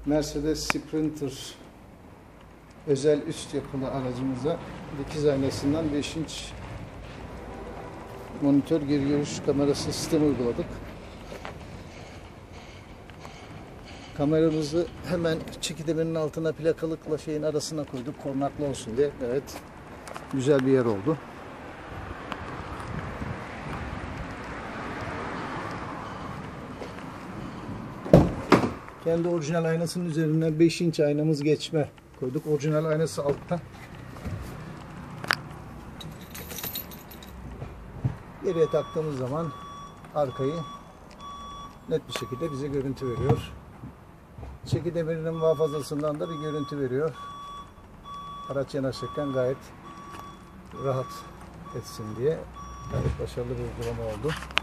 Mercedes Sprinter özel üst yapılı aracımıza dikiz aynasından 5 inç monitör geri görüş kamerası sistemi uyguladık. Kameramızı hemen çekidemenin altına plakalıkla şeyin arasına koyduk, korunaklı olsun diye. Evet, güzel bir yer oldu. Kendi orijinal aynasının üzerinden 5 inç aynamız geçme koyduk. Orijinal aynası altta. Geriye taktığımız zaman arkayı net bir şekilde bize görüntü veriyor. Çekidemirinin muhafazasından da bir görüntü veriyor. Araç yanaşırken gayet rahat etsin diye gayet başarılı bir uygulama oldu.